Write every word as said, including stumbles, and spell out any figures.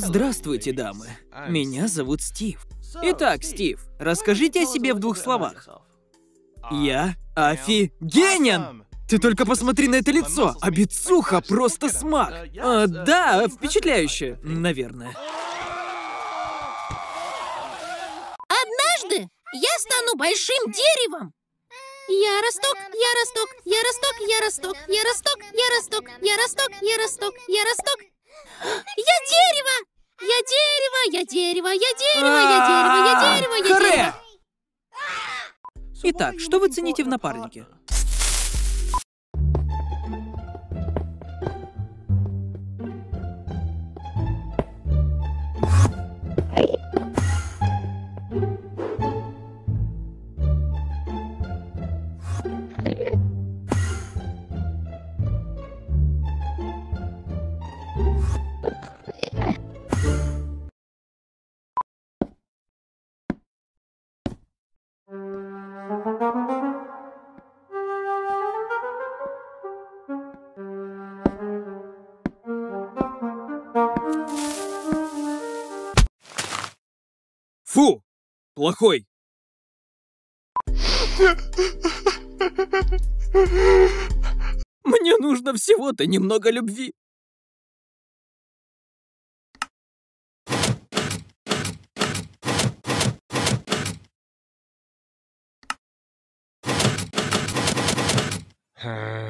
Здравствуйте, дамы. Меня зовут Стив. Итак, Стив, расскажите о себе в двух словах. Я офигенен! Ты только посмотри на это лицо! А бицуха просто смак! А, да, впечатляюще, наверное. Однажды я стану большим деревом. Я росток, я росток, я росток, я росток, я росток, я росток, я росток, я росток, я росток. Я дерево! Я дерево, я дерево, я дерево, я дерево, я дерево, я дерево. Итак, что вы цените в напарнике? Фу! Плохой! Мне нужно всего-то немного любви. Huh?